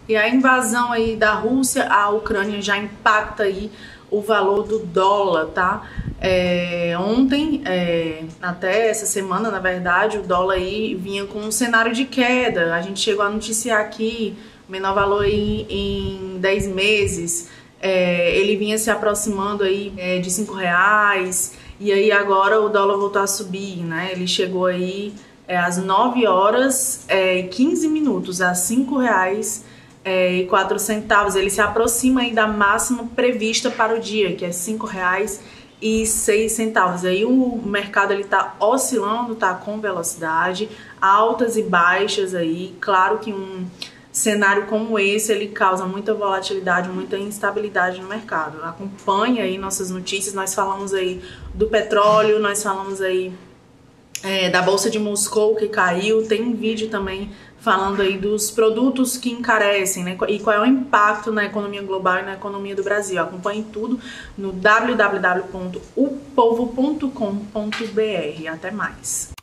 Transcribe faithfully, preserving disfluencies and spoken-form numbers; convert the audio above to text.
E a invasão aí da Rússia à Ucrânia já impacta aí o valor do dólar, tá? É, ontem, é, até essa semana, na verdade, o dólar aí vinha com um cenário de queda. A gente chegou a noticiar aqui o menor valor aí em dez meses. É, ele vinha se aproximando aí é, de cinco reais, e aí agora o dólar voltou a subir, né? Ele chegou aí é, às nove horas e quinze minutos, a cinco reais e quatro centavos. Ele se aproxima aí da máxima prevista para o dia, que é cinco reais e seis centavos. Aí o mercado ele tá oscilando, tá com velocidade, altas e baixas aí. Claro que um cenário como esse, ele causa muita volatilidade, muita instabilidade no mercado. Acompanhe aí nossas notícias, nós falamos aí do petróleo, nós falamos aí é, da Bolsa de Moscou que caiu, tem um vídeo também falando aí dos produtos que encarecem, né, e qual é o impacto na economia global e na economia do Brasil. Acompanhe tudo no w w w ponto o povo ponto com ponto b r. Até mais!